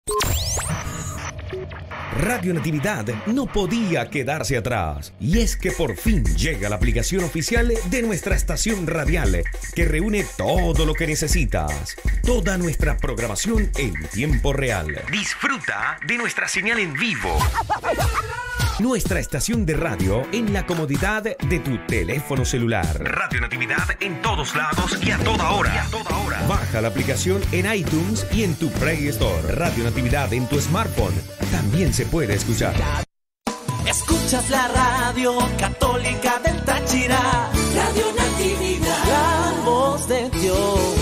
Radio Natividad no podía quedarse atrás, y es que por fin llega la aplicación oficial de nuestra estación radial que reúne todo lo que necesitas, toda nuestra programación en tiempo real. Disfruta de nuestra señal en vivo, nuestra estación de radio en la comodidad de tu teléfono celular. Radio Natividad en todos lados y a toda hora. Baja la aplicación en iTunes y en tu Play Store. Radio Natividad en tu smartphone también se puede escuchar. Escuchas la radio católica del Táchira, Radio Natividad, la voz de Dios.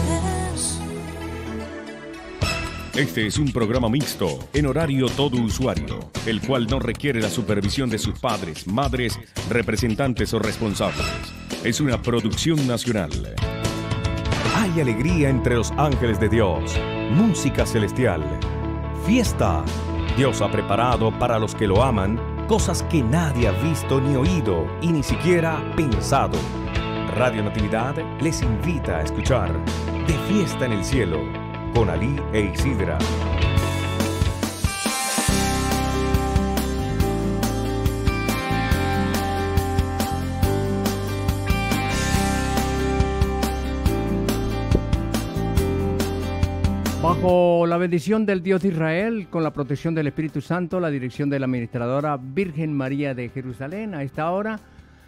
Este es un programa mixto, en horario todo usuario, el cual no requiere la supervisión de sus padres, madres, representantes o responsables. Es una producción nacional. Hay alegría entre los ángeles de Dios, música celestial, fiesta. Dios ha preparado para los que lo aman cosas que nadie ha visto ni oído y ni siquiera pensado. Radio Natividad les invita a escuchar De Fiesta en el Cielo con Alí e Isidra. Bajo la bendición del Dios de Israel, con la protección del Espíritu Santo, la dirección de la administradora Virgen María de Jerusalén, a esta hora,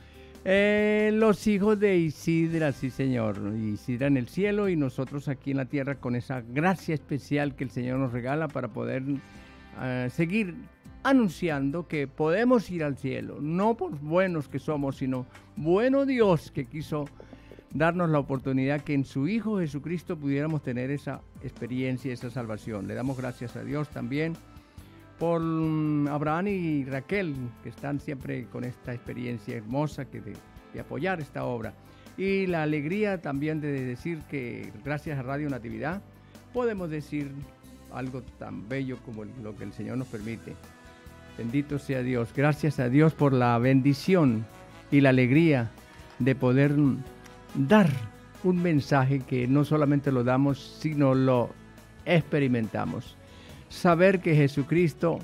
los hijos de Isidra, sí Señor, Isidra en el cielo y nosotros aquí en la tierra con esa gracia especial que el Señor nos regala para poder seguir anunciando que podemos ir al cielo, no por buenos que somos, sino bueno Dios que quiso darnos la oportunidad que en su Hijo Jesucristo pudiéramos tener esa experiencia, esa salvación. Le damos gracias a Dios también por Abraham y Raquel, que están siempre con esta experiencia hermosa de apoyar esta obra. Y la alegría también de decir que gracias a Radio Natividad podemos decir algo tan bello como lo que el Señor nos permite. Bendito sea Dios. Gracias a Dios por la bendición y la alegría de poder dar un mensaje que no solamente lo damos, sino lo experimentamos. Saber que Jesucristo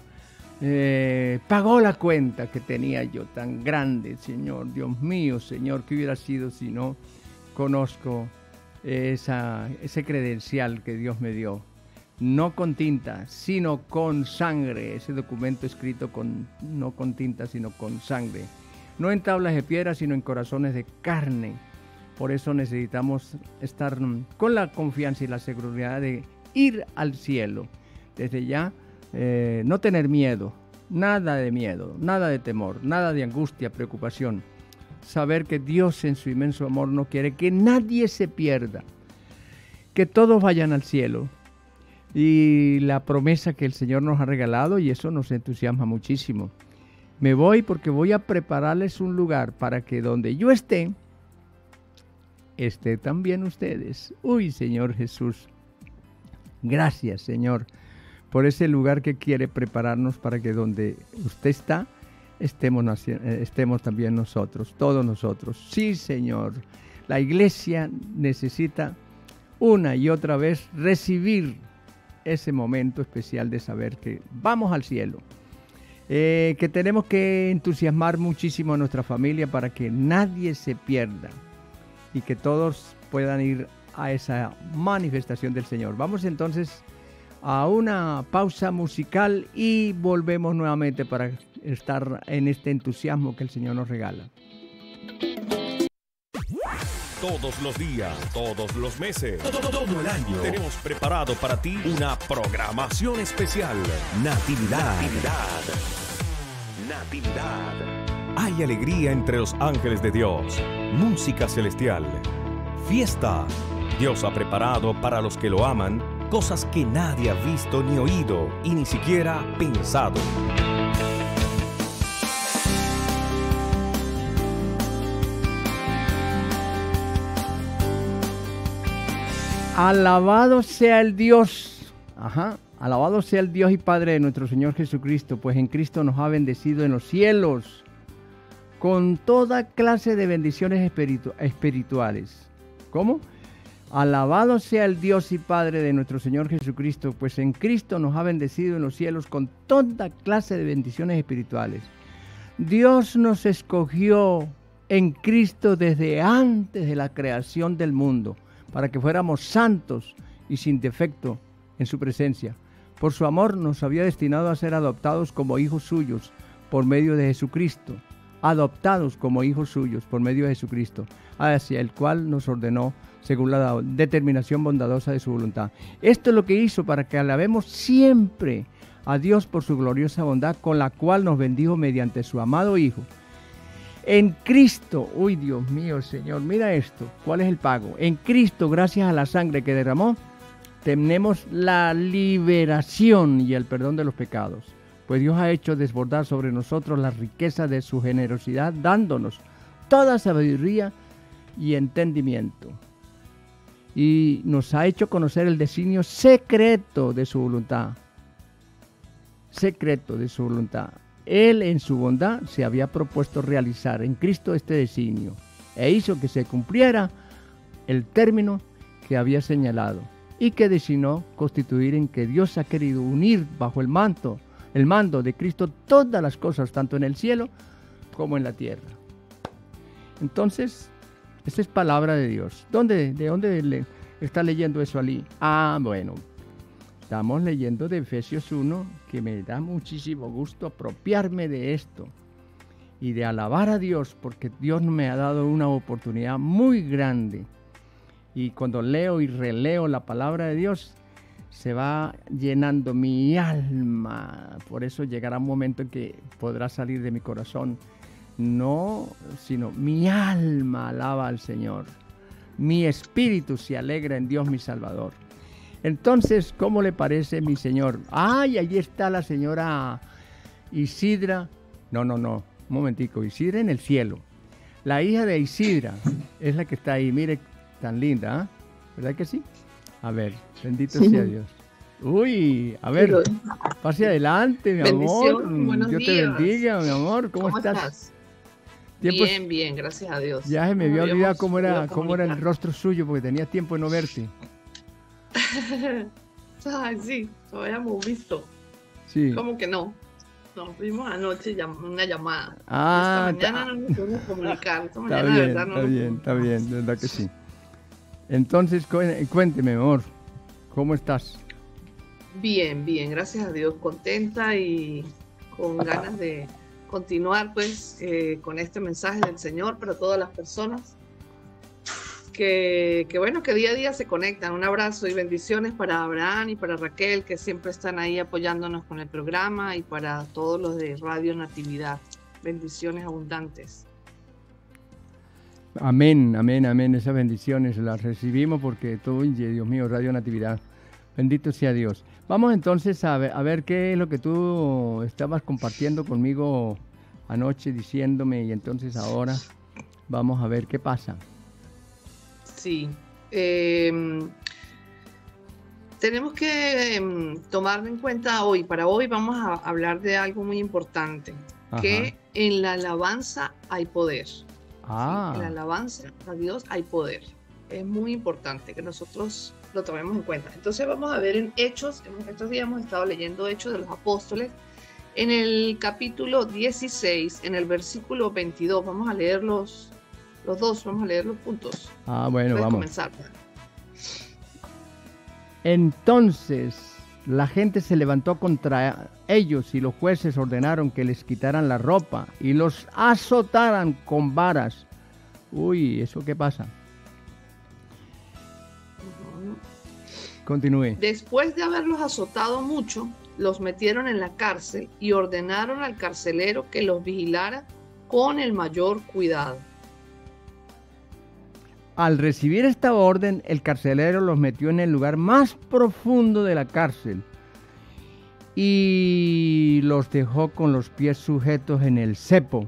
pagó la cuenta que tenía yo tan grande, Señor, Dios mío, Señor, ¿qué hubiera sido si no conozco ese credencial que Dios me dio? No con tinta, sino con sangre, ese documento escrito no con tinta, sino con sangre. No en tablas de piedra, sino en corazones de carne. Por eso necesitamos estar con la confianza y la seguridad de ir al cielo. Desde ya, no tener miedo, nada de temor, nada de angustia, preocupación. Saber que Dios en su inmenso amor no quiere que nadie se pierda, que todos vayan al cielo. Y la promesa que el Señor nos ha regalado, y eso nos entusiasma muchísimo. Me voy porque voy a prepararles un lugar para que donde yo esté también ustedes. Uy, Señor Jesús, gracias, Señor, por ese lugar que quiere prepararnos para que donde usted está, estemos también nosotros, todos nosotros. Sí, Señor, la iglesia necesita una y otra vez recibir ese momento especial de saber que vamos al cielo, que tenemos que entusiasmar muchísimo a nuestra familia para que nadie se pierda y que todos puedan ir a esa manifestación del Señor. Vamos entonces a una pausa musical y volvemos nuevamente para estar en este entusiasmo que el Señor nos regala. Todos los días, todos los meses, todo el año, tenemos preparado para ti una programación especial. Natividad. Hay alegría entre los ángeles de Dios, música celestial, fiesta. Dios ha preparado para los que lo aman cosas que nadie ha visto ni oído y ni siquiera pensado. Alabado sea el Dios, alabado sea el Dios y Padre de nuestro Señor Jesucristo, pues en Cristo nos ha bendecido en los cielos con toda clase de bendiciones espirituales. ¿Cómo? Alabado sea el Dios y Padre de nuestro Señor Jesucristo, pues en Cristo nos ha bendecido en los cielos con toda clase de bendiciones espirituales. Dios nos escogió en Cristo desde antes de la creación del mundo, para que fuéramos santos y sin defecto en su presencia. Por su amor nos había destinado a ser adoptados como hijos suyos por medio de Jesucristo, adoptados como hijos suyos por medio de Jesucristo, hacia el cual nos ordenó según la determinación bondadosa de su voluntad. Esto es lo que hizo para que alabemos siempre a Dios por su gloriosa bondad, con la cual nos bendijo mediante su amado Hijo. En Cristo, uy Dios mío, Señor, mira esto, ¿cuál es el pago? En Cristo, gracias a la sangre que derramó, tenemos la liberación y el perdón de los pecados, pues Dios ha hecho desbordar sobre nosotros la riqueza de su generosidad, dándonos toda sabiduría y entendimiento. Y nos ha hecho conocer el designio secreto de su voluntad. Secreto de su voluntad. Él en su bondad se había propuesto realizar en Cristo este designio e hizo que se cumpliera el término que había señalado y que designó constituir en que Dios ha querido unir bajo el mando de Cristo todas las cosas, tanto en el cielo como en la tierra. Entonces, esta es palabra de Dios. ¿De dónde está leyendo eso, Ali? Ah, bueno, estamos leyendo de Efesios 1, que me da muchísimo gusto apropiarme de esto y de alabar a Dios, porque Dios me ha dado una oportunidad muy grande. Y cuando leo y releo la palabra de Dios, se va llenando mi alma. Por eso llegará un momento en que podrá salir de mi corazón, no, sino mi alma alaba al Señor. Mi espíritu se alegra en Dios mi Salvador. Entonces, ¿cómo le parece, mi Señor? ¡Ay, allí está la señora Isidra! No, un momentico, Isidra en el cielo. La hija de Isidra es la que está ahí, mire, tan linda, ¿eh? ¿Verdad que sí? A ver, bendito sea Dios. Uy, a ver, pase adelante, mi amor. Dios te bendiga, mi amor. ¿Cómo estás? Bien, gracias a Dios. Ya se me había olvidado cómo era el rostro suyo, porque tenía tiempo de no verte. Ay, sí, lo habíamos visto. Sí. ¿Cómo que no? Nos vimos anoche una llamada. Ah, esta mañana no nos pudimos comunicar. Esta mañana, bien, de verdad, no está bien, de verdad que sí. Entonces, cuénteme, mi amor, ¿cómo estás? Bien, gracias a Dios, contenta y con ganas de continuar pues con este mensaje del Señor para todas las personas que bueno, que día a día se conectan. Un abrazo y bendiciones para Abraham y para Raquel, que siempre están ahí apoyándonos con el programa, y para todos los de Radio Natividad. Bendiciones abundantes. Amén. Esas bendiciones las recibimos porque todo, Dios mío, Radio Natividad. Bendito sea Dios. Vamos entonces a ver qué es lo que tú estabas compartiendo conmigo anoche, diciéndome, y entonces ahora vamos a ver qué pasa. Sí. Tenemos que tomar en cuenta hoy, para hoy vamos a hablar de algo muy importante. Ajá. Que en la alabanza hay poder. En la alabanza a Dios hay poder. Es muy importante que nosotros lo tomemos en cuenta. Entonces vamos a ver en Hechos, estos días hemos estado leyendo Hechos de los Apóstoles, en el capítulo 16, en el versículo 22, vamos a leer los dos, vamos a leer los puntos. Bueno, vamos. Comenzar. Entonces la gente se levantó contra ellos y los jueces ordenaron que les quitaran la ropa y los azotaran con varas. Uy, ¿eso qué pasa? Continúe. Después de haberlos azotado mucho, los metieron en la cárcel y ordenaron al carcelero que los vigilara con el mayor cuidado. Al recibir esta orden, el carcelero los metió en el lugar más profundo de la cárcel y los dejó con los pies sujetos en el cepo.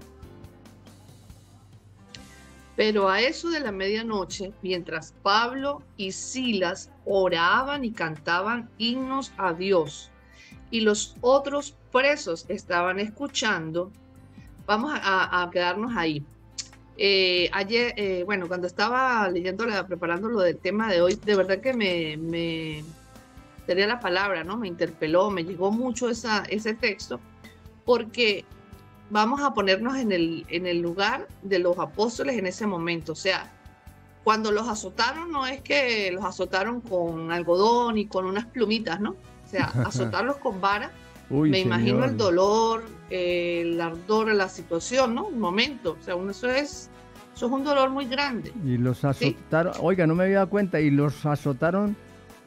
Pero a eso de la medianoche, mientras Pablo y Silas oraban y cantaban himnos a Dios, y los otros presos estaban escuchando, vamos a quedarnos ahí. Ayer, bueno, cuando estaba preparando lo del tema de hoy, de verdad que sería la palabra, ¿no? Me interpeló, me llegó mucho ese texto, porque vamos a ponernos en el lugar de los apóstoles en ese momento. O sea, cuando los azotaron, no es que los azotaron con algodón y con unas plumitas, ¿no? O sea, azotarlos con vara. Uy, me señor. imagino el dolor, el ardor, la situación, ¿no? Un momento. O sea, eso es un dolor muy grande. Y los azotaron, ¿sí? Oiga, no me había dado cuenta, y los azotaron.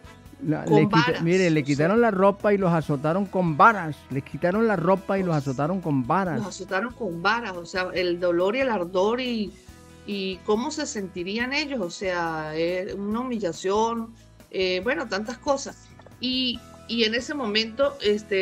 Con varas. Mire, le quitaron la ropa y los azotaron con varas. Les quitaron la ropa y los azotaron con varas. Los azotaron con varas, o sea, el dolor y el ardor y cómo se sentirían ellos, o sea, una humillación, bueno, tantas cosas. Y en ese momento,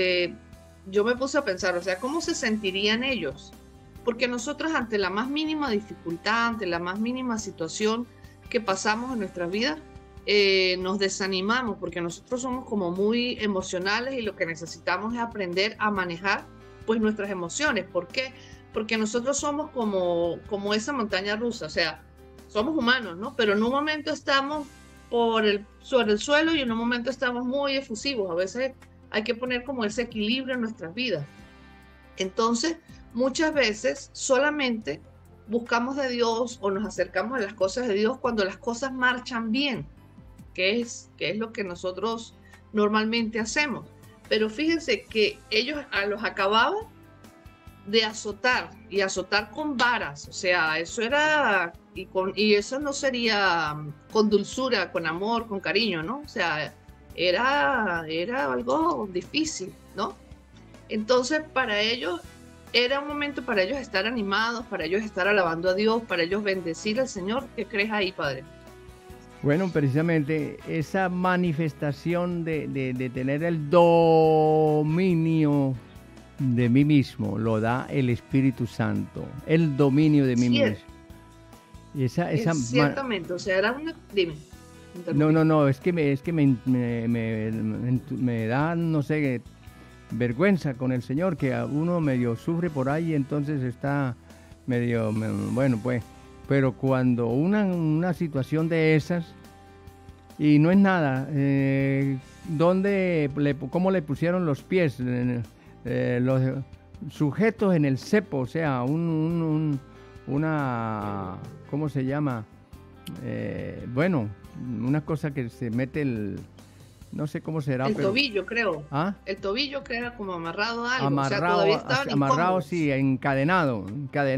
yo me puse a pensar, o sea, ¿cómo se sentirían ellos? Porque nosotros ante la más mínima dificultad, ante la más mínima situación que pasamos en nuestras vidas, nos desanimamos, porque nosotros somos como muy emocionales y lo que necesitamos es aprender a manejar pues nuestras emociones. ¿Por qué? Porque nosotros somos como esa montaña rusa, o sea, somos humanos, ¿no? Pero en un momento estamos sobre el suelo y en un momento estamos muy efusivos. A veces hay que poner como ese equilibrio en nuestras vidas. Entonces, muchas veces solamente buscamos de Dios o nos acercamos a las cosas de Dios cuando las cosas marchan bien, que es lo que nosotros normalmente hacemos. Pero fíjense que ellos los acababan de azotar, y azotar con varas, o sea, eso era, y eso no sería con dulzura, con amor, con cariño, ¿no? O sea, era algo difícil, ¿no? Entonces, para ellos, era un momento para ellos estar animados, para ellos estar alabando a Dios, para ellos bendecir al Señor. ¿Qué crees ahí, Padre? Bueno, precisamente esa manifestación de tener el dominio de mí mismo lo da el Espíritu Santo, el dominio de mí mismo. Y ciertamente, o sea, era una... Dime. No, es que me da, no sé, vergüenza con el Señor, que uno medio sufre por ahí, entonces está medio, bueno, pues, pero cuando una situación de esas, y no es nada, ¿cómo le pusieron los pies? Los sujetos en el cepo, o sea, una, ¿cómo se llama? Bueno, una cosa que se mete no sé cómo será. Tobillo, creo. ¿Ah? El tobillo que era como amarrado a algo. Amarrado, o sea, todavía estaban amarrado, sí, encadenados.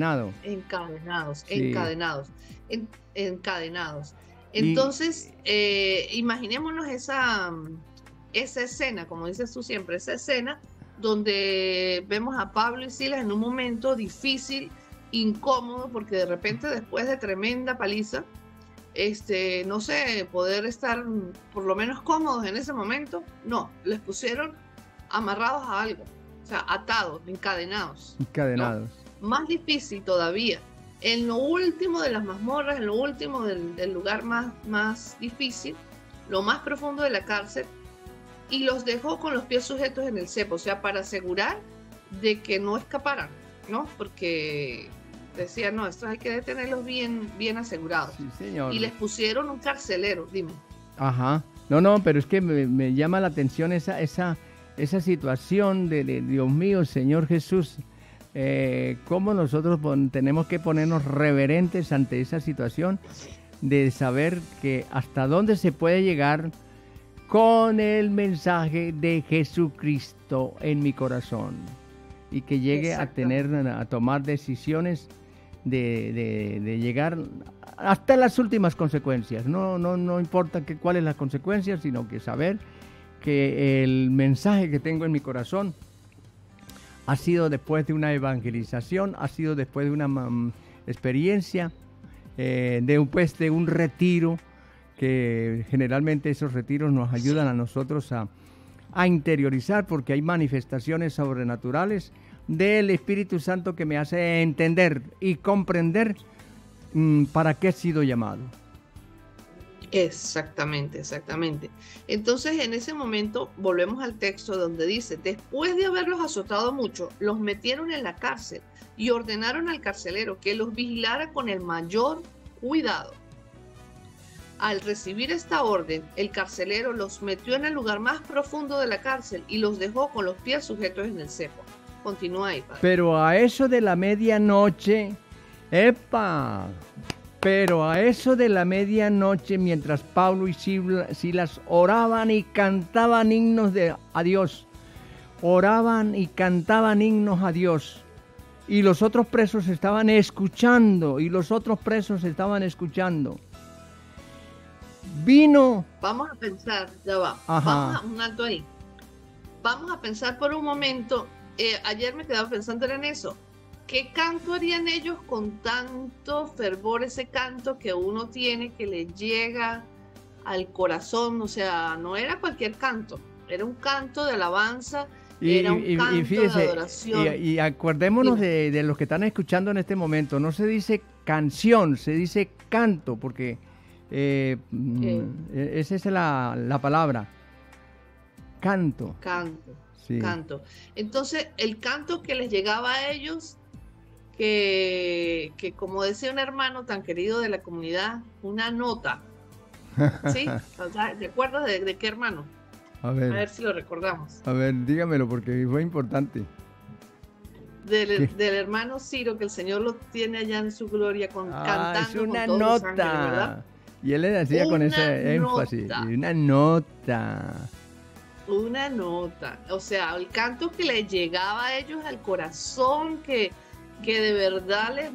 Sí. Encadenados. Entonces, imaginémonos esa escena, como dices tú siempre, esa escena donde vemos a Pablo y Silas en un momento difícil, incómodo, porque de repente después de tremenda paliza, no sé, poder estar por lo menos cómodos en ese momento, no, les pusieron amarrados a algo, o sea, atados, encadenados. ¿No? Más difícil todavía, en lo último de las mazmorras, en lo último del lugar más difícil, lo más profundo de la cárcel, y los dejó con los pies sujetos en el cepo, o sea, para asegurar de que no escaparan, ¿no? Porque decían, no, estos hay que detenerlos bien asegurados. Sí, señor. Y les pusieron un carcelero, dime. Ajá. No, pero es que me llama la atención esa situación de Dios mío, Señor Jesús, cómo nosotros tenemos que ponernos reverentes ante esa situación de saber que hasta dónde se puede llegar con el mensaje de Jesucristo en mi corazón, y que llegue a tomar decisiones de llegar hasta las últimas consecuencias. No importa cuáles las consecuencias, sino que saber que el mensaje que tengo en mi corazón ha sido después de una evangelización, ha sido después de una experiencia, de un retiro, que generalmente esos retiros nos ayudan a nosotros a interiorizar, porque hay manifestaciones sobrenaturales del Espíritu Santo que me hace entender y comprender para qué he sido llamado. Exactamente, exactamente. Entonces, en ese momento, volvemos al texto donde dice, después de haberlos azotado mucho, los metieron en la cárcel y ordenaron al carcelero que los vigilara con el mayor cuidado. Al recibir esta orden, el carcelero los metió en el lugar más profundo de la cárcel y los dejó con los pies sujetos en el cepo. Continúa ahí, padre. Pero a eso de la medianoche, pero a eso de la medianoche, mientras Pablo y Silas oraban y cantaban himnos a Dios, y los otros presos estaban escuchando, Vino. Vamos a pensar, ya va. Vamos a un alto ahí. Vamos a pensar por un momento. Ayer me quedaba pensando en eso. ¿Qué canto harían ellos con tanto fervor? Ese canto que uno tiene que le llega al corazón. O sea, no era cualquier canto. Era un canto de alabanza. Era un canto fíjese, de adoración. Y acordémonos de los que están escuchando en este momento. No se dice canción, se dice canto, porque esa es la palabra. Canto. Sí. Canto. Entonces, el canto que les llegaba a ellos, que como decía un hermano tan querido de la comunidad, una nota. ¿Sí? O sea, ¿te acuerdas de qué hermano? A ver si lo recordamos. A ver, dígamelo porque fue importante. Del hermano Ciro, que el Señor lo tiene allá en su gloria cantando es una con todos nota. Los ángeles, ¿verdad? Y él le decía con ese énfasis. Una nota. Una nota. O sea, el canto que les llegaba a ellos al corazón, que de verdad les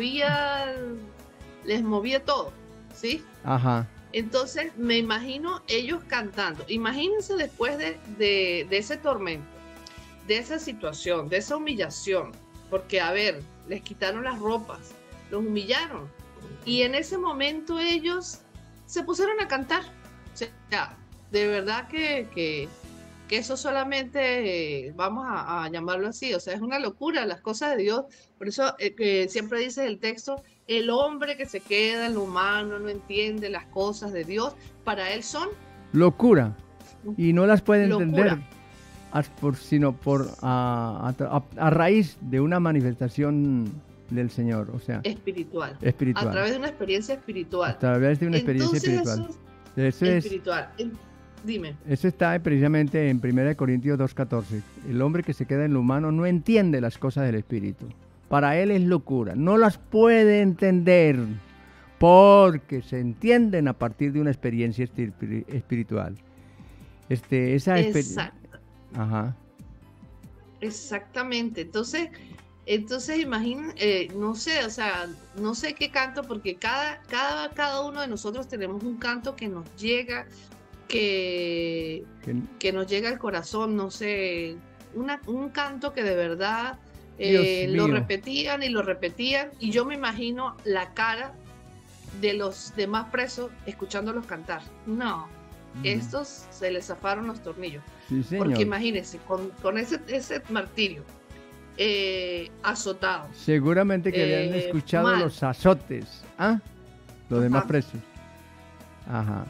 movía todo, ¿sí? Ajá. Entonces me imagino ellos cantando. Imagínense después de ese tormento, de esa situación, de esa humillación, porque a ver, les quitaron las ropas, los humillaron, y en ese momento ellos se pusieron a cantar. O sea, de verdad que eso solamente vamos a llamarlo así, o sea, es una locura las cosas de Dios. Por eso siempre dice el texto, el hombre que se queda en lo humano no entiende las cosas de Dios, para él son locura, y no las puede entender sino a raíz de una manifestación del Señor, o sea, espiritual, a través de una experiencia espiritual. A través de una experiencia espiritual. Eso es espiritual. Dime. Eso está precisamente en 1 Corintios 2:14. El hombre que se queda en lo humano no entiende las cosas del espíritu. Para él es locura. No las puede entender porque se entienden a partir de una experiencia espiritual. Exacto. Ajá. Exactamente. Entonces imaginen, no sé, o sea, no sé qué canto, porque cada uno de nosotros tenemos un canto que nos llega, que nos llega al corazón, no sé, un canto que de verdad lo repetían, y yo me imagino la cara de los demás presos escuchándolos cantar. No, estos se les zafaron los tornillos. Sí, señor. Porque imagínense, con ese martirio, azotados. Seguramente que habían escuchado los azotes, los demás presos. Ajá.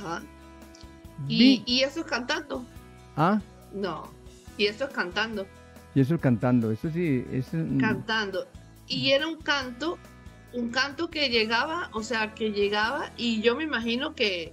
Y eso es cantando. No, y eso es cantando. Eso sí, cantando. Y era un canto que llegaba, y yo me imagino que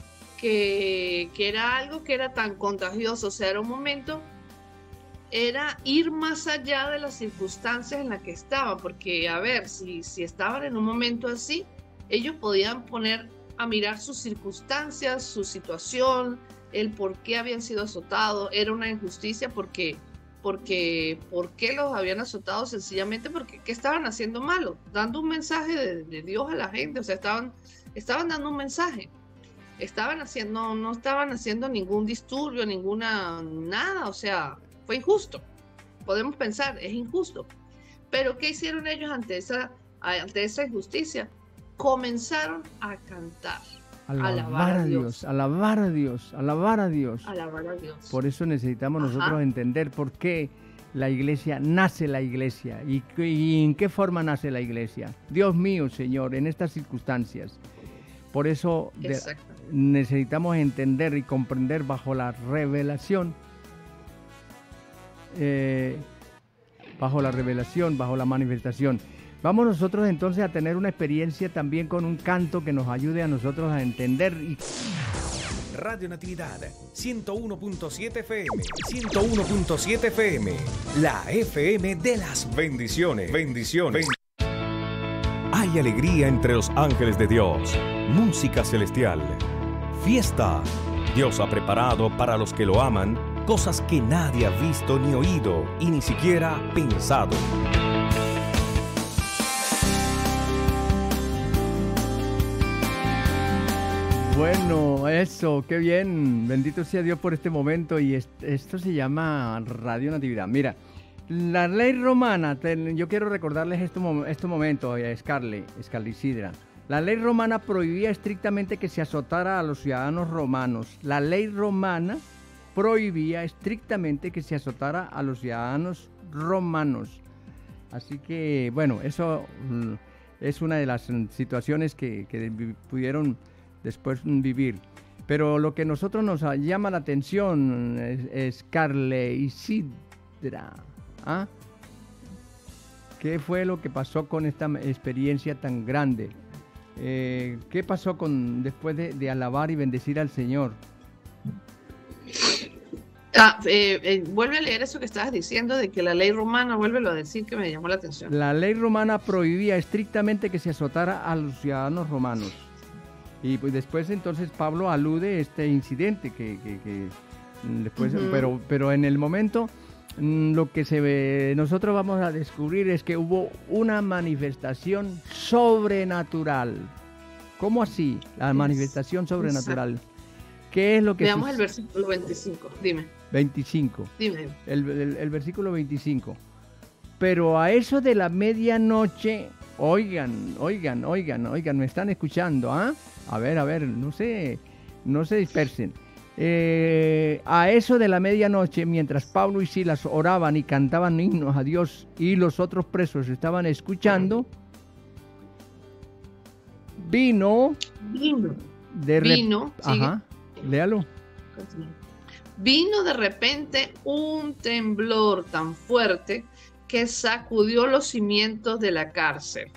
era algo que era tan contagioso, o sea, era un momento, era ir más allá de las circunstancias en las que estaban, porque a ver, si estaban en un momento así, ellos podían poner a mirar sus circunstancias, su situación, el por qué habían sido azotados. Era una injusticia porque ¿por qué los habían azotado? Sencillamente porque ¿qué estaban haciendo malo? Dando un mensaje de Dios a la gente, o sea, estaban dando un mensaje. No estaban haciendo ningún disturbio, nada, o sea, fue injusto. Podemos pensar, es injusto. Pero ¿qué hicieron ellos ante esa injusticia? Comenzaron a cantar, alabar a Dios. Por eso necesitamos nosotros entender por qué nace la iglesia y en qué forma nace la iglesia. Dios mío, Señor, en estas circunstancias. Por eso necesitamos entender y comprender bajo la revelación, bajo la manifestación. Vamos nosotros entonces a tener una experiencia también con un canto que nos ayude a nosotros a entender. Radio Natividad 101.7 FM, 101.7 FM, la FM de las bendiciones. Bendiciones. Hay alegría entre los ángeles de Dios, música celestial, fiesta. Dios ha preparado para los que lo aman cosas que nadie ha visto ni oído y ni siquiera pensado. Bueno, eso, qué bien. Bendito sea Dios por este momento. Y esto se llama Radio Natividad. Mira, la ley romana, yo quiero recordarles este momento, Scarlett Isidra. La ley romana prohibía estrictamente que se azotara a los ciudadanos romanos. La ley romana prohibía estrictamente que se azotara a los ciudadanos romanos. Así que, bueno, eso es una de las situaciones que pudieron después vivir. Pero lo que nosotros nos llama la atención es Scarlett Isidra. ¿Ah? ¿Qué fue lo que pasó con esta experiencia tan grande? ¿Qué pasó después de alabar y bendecir al Señor? Vuelve a leer eso que estabas diciendo de que la ley romana, vuélvelo a decir, que me llamó la atención. La ley romana prohibía estrictamente que se azotara a los ciudadanos romanos. Y pues después entonces Pablo alude a este incidente que después, pero en el momento lo que nosotros vamos a descubrir es que hubo una manifestación sobrenatural. ¿Cómo así? La manifestación sobrenatural. ¿Qué es lo que Veamos el versículo 25, dime. 25. Dime. El versículo 25. Pero a eso de la medianoche, oigan, ¿me están escuchando? ¿Ah? A ver, no se dispersen. A eso de la medianoche, mientras Pablo y Silas oraban y cantaban himnos a Dios y los otros presos estaban escuchando, vino. Ajá, léalo. Vino de repente un temblor tan fuerte que sacudió los cimientos de la cárcel.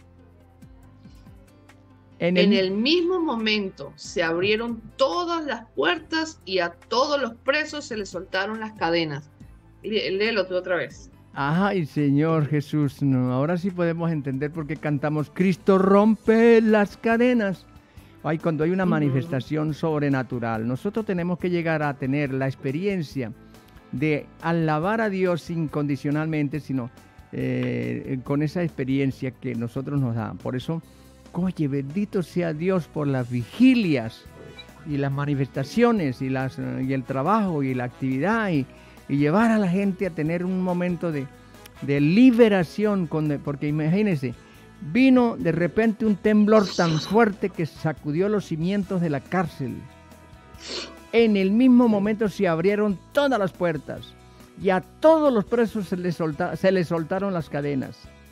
En el mismo momento se abrieron todas las puertas y a todos los presos se les soltaron las cadenas. Léelo tú otra vez. Ay, Señor Jesús, no, ahora sí podemos entender por qué cantamos Cristo rompe las cadenas. Ay, cuando hay una manifestación sobrenatural, nosotros tenemos que llegar a tener la experiencia de alabar a Dios incondicionalmente, sino con esa experiencia que nosotros nos da. Por eso, oye, bendito sea Dios por las vigilias y las manifestaciones y el trabajo y la actividad y llevar a la gente a tener un momento de liberación, porque imagínense, vino de repente un temblor tan fuerte que sacudió los cimientos de la cárcel. En el mismo momento se abrieron todas las puertas y a todos los presos se les soltaron las cadenas.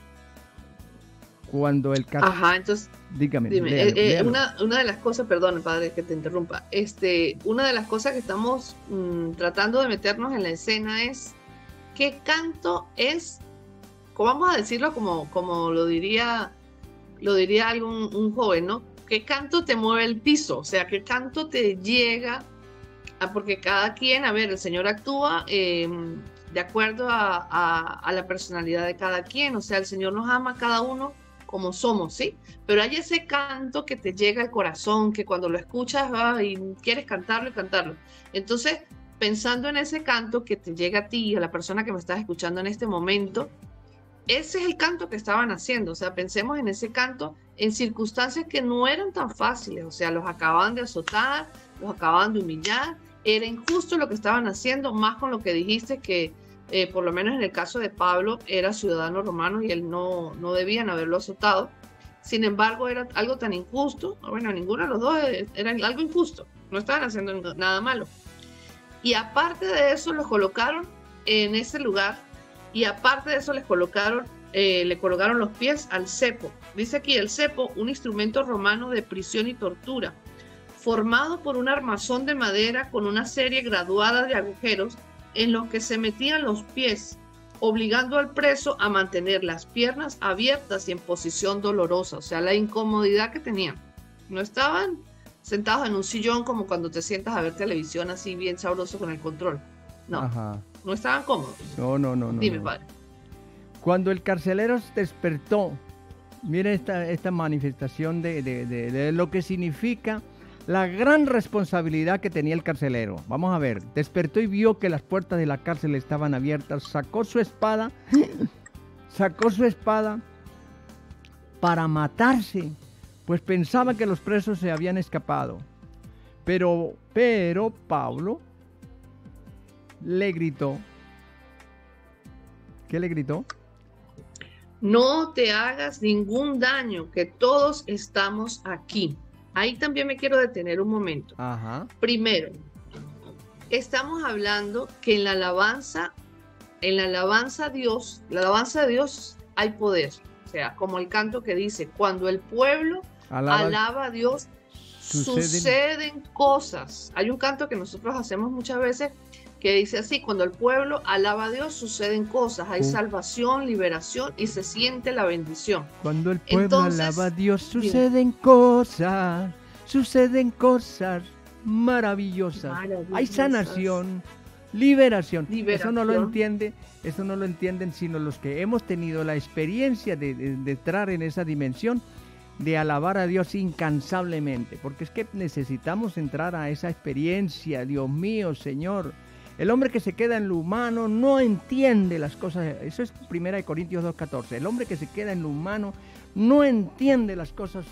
Cuando el caso... Ajá, entonces... Dígame. Léalo. Una de las cosas, perdón, padre, que te interrumpa. Una de las cosas que estamos tratando de meternos en la escena es qué canto es, vamos a decirlo como lo diría un joven, ¿no? ¿Qué canto te mueve el piso? O sea, ¿qué canto te llega? Porque cada quien, a ver, el Señor actúa de acuerdo a la personalidad de cada quien. O sea, el Señor nos ama a cada uno como somos, ¿sí? Pero hay ese canto que te llega al corazón, que cuando lo escuchas y quieres cantarlo y cantarlo. Entonces, pensando en ese canto que te llega a ti, a la persona que me estás escuchando en este momento, ese es el canto que estaban haciendo. O sea, pensemos en ese canto en circunstancias que no eran tan fáciles. O sea, los acababan de azotar, los acababan de humillar. Era injusto lo que estaban haciendo, más con lo que dijiste que por lo menos en el caso de Pablo, era ciudadano romano y él no debían haberlo azotado. Sin embargo, era algo tan injusto. Bueno, ninguno de los dos era algo injusto. No estaban haciendo nada malo. Y aparte de eso, los colocaron en ese lugar. Y aparte de eso, les colocaron le colgaron los pies al cepo. Dice aquí el cepo, un instrumento romano de prisión y tortura, formado por un armazón de madera con una serie graduada de agujeros en los que se metían los pies, obligando al preso a mantener las piernas abiertas y en posición dolorosa. O sea, la incomodidad que tenían. No estaban sentados en un sillón como cuando te sientas a ver televisión así bien sabroso con el control. No, Ajá. No estaban cómodos. No. Dime, padre. Cuando el carcelero despertó, mire esta manifestación de lo que significa la gran responsabilidad que tenía el carcelero. Vamos a ver, despertó y vio que las puertas de la cárcel estaban abiertas, sacó su espada para matarse, pues pensaba que los presos se habían escapado. Pero Pablo le gritó. ¿Qué le gritó? No te hagas ningún daño, que todos estamos aquí. Ahí también me quiero detener un momento. Ajá. Primero, estamos hablando que en la alabanza a Dios, la alabanza de Dios hay poder. O sea, como el canto que dice, cuando el pueblo alaba a Dios, suceden cosas. Hay un canto que nosotros hacemos muchas veces que dice así, cuando el pueblo alaba a Dios, suceden cosas, hay salvación, liberación y se siente la bendición. Cuando el pueblo alaba a Dios, suceden cosas maravillosas. Hay sanación, liberación. Eso no lo entienden sino los que hemos tenido la experiencia de entrar en esa dimensión de alabar a Dios incansablemente, porque es que necesitamos entrar a esa experiencia. Dios mío, Señor. El hombre que se queda en lo humano no entiende las cosas. Eso es 1 Corintios 2:14. El hombre que se queda en lo humano no entiende las cosas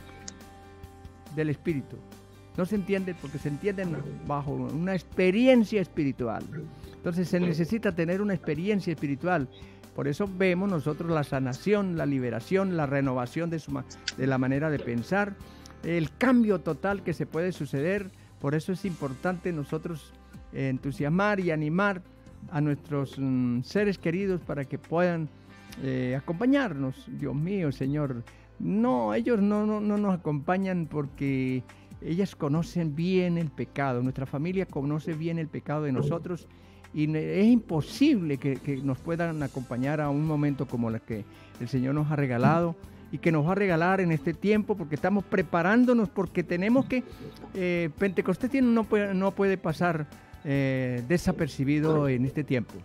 del Espíritu. No se entiende porque se entienden bajo una experiencia espiritual. Entonces se necesita tener una experiencia espiritual. Por eso vemos nosotros la sanación, la liberación, la renovación de la manera de pensar, el cambio total que se puede suceder. Por eso es importante nosotros entusiasmar y animar a nuestros seres queridos para que puedan acompañarnos. Dios mío, Señor. No, ellos no nos acompañan porque ellas conocen bien el pecado. Nuestra familia conoce bien el pecado de nosotros y es imposible que nos puedan acompañar a un momento como el que el Señor nos ha regalado y que nos va a regalar en este tiempo, porque estamos preparándonos, porque tenemos que... Pentecostés no puede pasar desapercibido en este tiempo.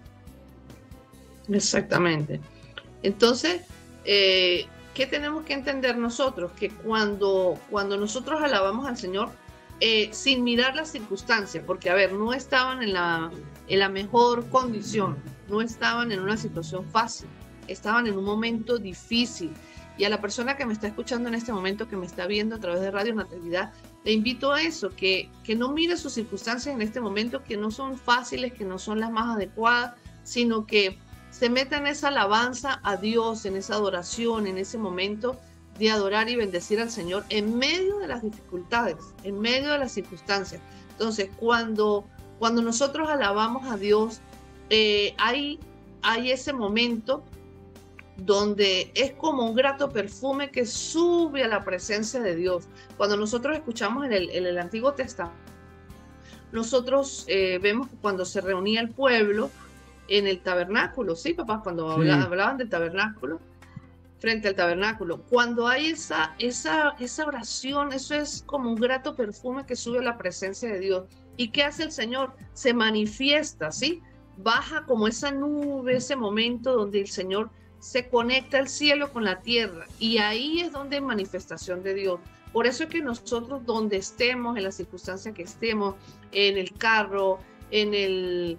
Exactamente. Entonces, ¿qué tenemos que entender nosotros? Que cuando nosotros alabamos al Señor, sin mirar las circunstancias, porque a ver, no estaban en la mejor condición, no estaban en una situación fácil, estaban en un momento difícil. Y a la persona que me está escuchando en este momento, que me está viendo a través de Radio Natividad, le invito a eso, que no mire sus circunstancias en este momento, que no son fáciles, que no son las más adecuadas, sino que se meta en esa alabanza a Dios, en esa adoración, en ese momento de adorar y bendecir al Señor en medio de las dificultades, en medio de las circunstancias. Entonces, cuando nosotros alabamos a Dios, hay ese momento donde es como un grato perfume que sube a la presencia de Dios. Cuando nosotros escuchamos en el Antiguo Testamento, nosotros vemos que cuando se reunía el pueblo en el tabernáculo, ¿sí, papá? Cuando hablaban del tabernáculo, frente al tabernáculo, cuando hay esa oración, eso es como un grato perfume que sube a la presencia de Dios. ¿Y qué hace el Señor? Se manifiesta, ¿sí? Baja como esa nube, ese momento donde el Señor se conecta el cielo con la tierra, y ahí es donde hay manifestación de Dios. Por eso es que nosotros, donde estemos, en las circunstancias que estemos, en el carro, en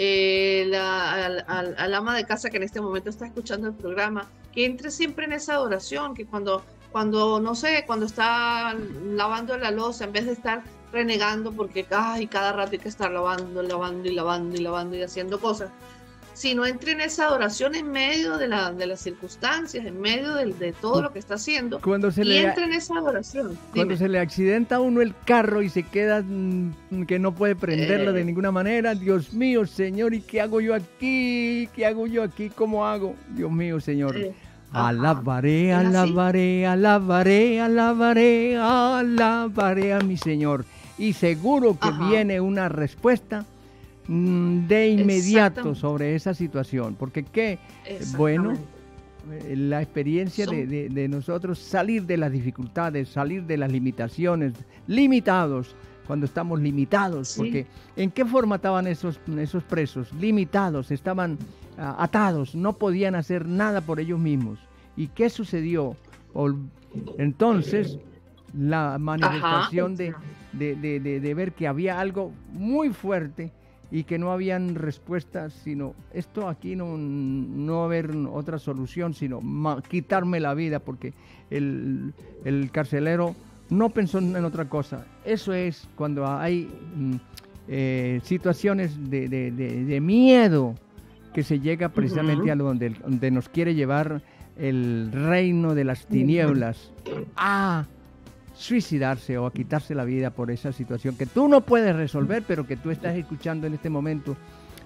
al ama de casa que en este momento está escuchando el programa, que entre siempre en esa adoración, que cuando no sé, cuando está lavando la loza, en vez de estar renegando porque cada rato hay que estar lavando y haciendo cosas, sino entre en esa adoración en medio de las circunstancias, en medio de todo lo que está haciendo, entre en esa adoración. Cuando se le accidenta a uno el carro y se queda que no puede prenderlo de ninguna manera, Dios mío, Señor, ¿y qué hago yo aquí? ¿Qué hago yo aquí? ¿Cómo hago? Dios mío, Señor. Alabaré, alabaré, alabaré, alabaré, alabaré a mi Señor. Y seguro que viene una respuesta de inmediato sobre esa situación, porque bueno, la experiencia de nosotros salir de las dificultades, salir de las limitaciones, limitados, cuando estamos limitados, porque ¿en qué forma estaban esos presos? Limitados, estaban atados, no podían hacer nada por ellos mismos. ¿Y qué sucedió? Entonces, la manifestación de ver que había algo muy fuerte y que no habían respuestas, sino esto aquí no haber otra solución, sino quitarme la vida, porque el carcelero no pensó en otra cosa. Eso es cuando hay situaciones de miedo, que se llega precisamente a donde nos quiere llevar el reino de las tinieblas, a suicidarse o a quitarse la vida por esa situación que tú no puedes resolver, pero que tú estás escuchando en este momento,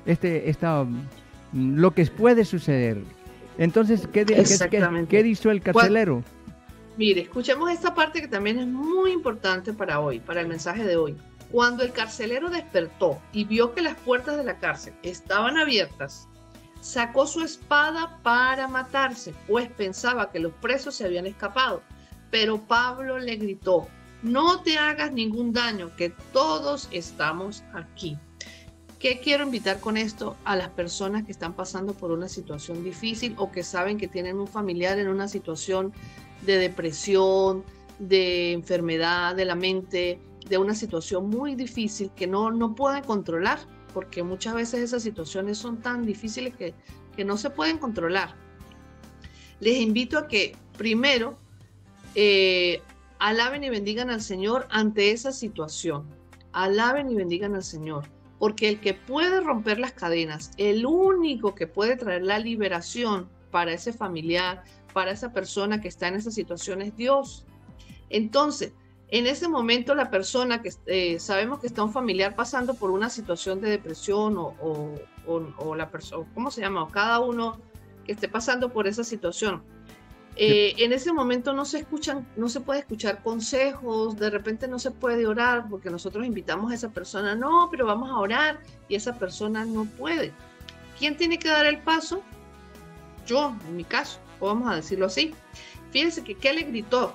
lo que puede suceder. Entonces, ¿qué hizo el carcelero? Mire, escuchemos esta parte que también es muy importante para hoy, para el mensaje de hoy. Cuando el carcelero despertó y vio que las puertas de la cárcel estaban abiertas, sacó su espada para matarse, pues pensaba que los presos se habían escapado. Pero Pablo le gritó: no te hagas ningún daño, que todos estamos aquí. ¿Qué quiero invitar con esto a las personas que están pasando por una situación difícil o que saben que tienen un familiar en una situación de depresión, de enfermedad de la mente, de una situación muy difícil que no pueden controlar? Porque muchas veces esas situaciones son tan difíciles que no se pueden controlar. Les invito a que primero alaben y bendigan al Señor ante esa situación. Alaben y bendigan al Señor, porque el que puede romper las cadenas, el único que puede traer la liberación para ese familiar, para esa persona que está en esa situación, es Dios. Entonces, en ese momento la persona que sabemos que está un familiar pasando por una situación de depresión o la persona, ¿cómo se llama? O cada uno que esté pasando por esa situación. En ese momento no se puede escuchar consejos, de repente no se puede orar, porque nosotros invitamos a esa persona, no, pero vamos a orar, y esa persona no puede. ¿Quién tiene que dar el paso? Yo, en mi caso, o vamos a decirlo así. Fíjense que ¿qué le gritó?